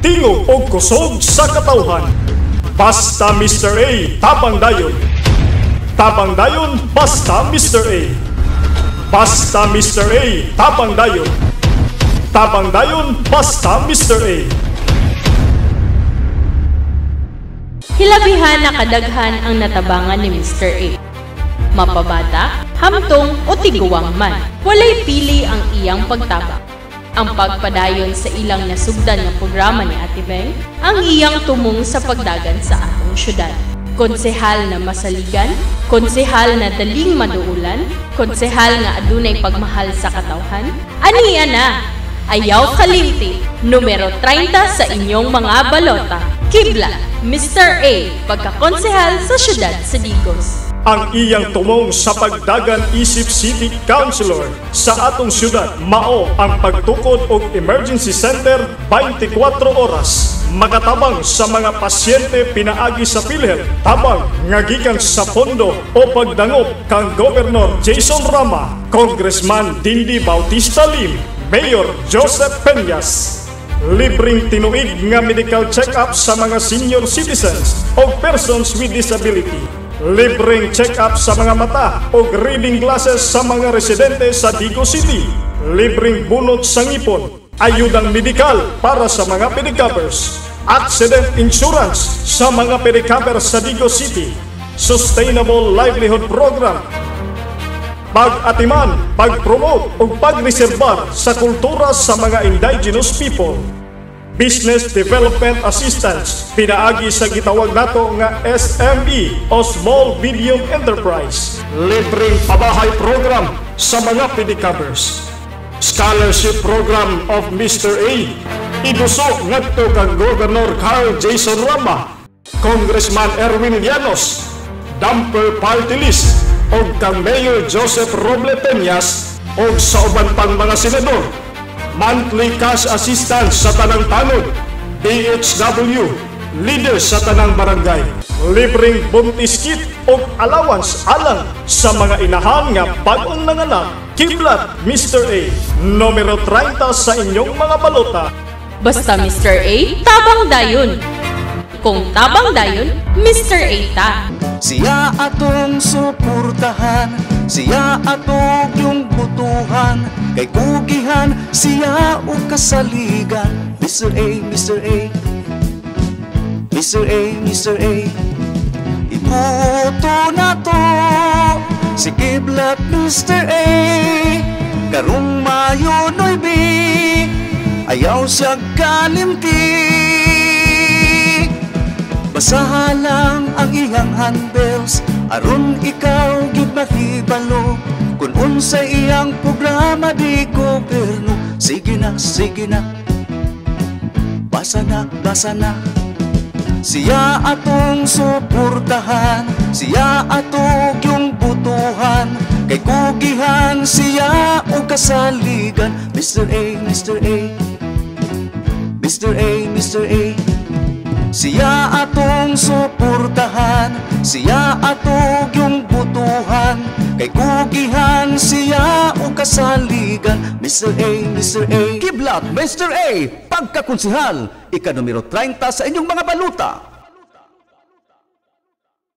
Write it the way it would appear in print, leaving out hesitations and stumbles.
tingog o kusog sa katawhan. Basta Mr. A, tabang dayon. Tabang dayon, basta Mr. A. Basta Mr. A, tabang dayon. Tabang dayon, basta Mr. A. Hilabihan na kadaghan ang natabangan ni Mr. A. Mapabata, hamtong o tiguwang man, walay pili ang iyang pagtabang. Ang pagpadayon sa ilang nasugdan ng programa ni Ate Beng, ang iyang tumong sa pagdagan sa atong syudad. Konsehal na masaligan, konsehal na daling maduulan, konsehal nga adunay pagmahal sa katawhan, aniya na, ayaw kalimti, numero 30 sa inyong mga balota. Kibla, Mr. A, pagkakonsehal sa syudad sa Digos. Ang iyang tumong sa pagdagan isip City Councilor sa atong syudad mao ang pagtukod og emergency center 24 oras. Makatabang sa mga pasyente pinaagi sa PhilHealth, tabang nga gikan sa pondo o pagdangop kang Governor Jason Rama, Congressman Dindi Bautista Lim, Mayor Joseph Peñas. Libreng tinuig nga medical check-up sa mga senior citizens o persons with disability. Libreng check-up sa mga mata o reading glasses sa mga residente sa Digos City. Libreng bunot sa ngipon. Ayudang medikal para sa mga pedicabers. Accident insurance sa mga pedicabers sa Digos City. Sustainable Livelihood Program. Pag-atiman, pag-promote o pag-reserbar sa kultura sa mga indigenous people. Business Development Assistance, pinaagi sa gitawag nato nga SME o Small Medium Enterprise. Libreng pabahay program sa mga pedicabers. Scholarship Program of Mr. A. Iduso ngadto kang Governor Carl Jason Rama, Congressman Erwin Llanos, Dumper Party List, o kang Mayor Joseph Roble Peñas o sa uban pang mga senador. Monthly cash assistance sa tanang tanod, DHW, leaders sa tanang barangay. Libreng buntis kit o allowance alang sa mga inahan nga bagong nanganak. Kiblat, Mr. A, numero 30 sa inyong mga balota. Basta Mr. A, tabang dayon. Kung tabang dayon, Mr. A ta. Siya atong suportahan, siya atong yung butuhan, kay kugihan siya o kasaligan. Mr. A, Mr. A, Mr. A, Mr. A, ibuto na to si Kiblat Mr. A, karong Mayo 9, ayaw siya kalimti. Basaha lang ang iyang handles, aron ikaw gyud mahibalo kung unsa iyang programa di gobyerno. Sige na, basa na, basa na. Siya atong suportahan, siya atong yung butuhan, kay kugihan siya o kasaligan. Mr. A, Mr. A, Mr. A, Mr. A, siya atong suportahan, siya atong yung butuhan, kay kugihan siya o kasaligan. Mr. A, Mr. A, Kiblat, Mr. A, pagkakonsehal, ika numero 30 sa inyong mga baluta.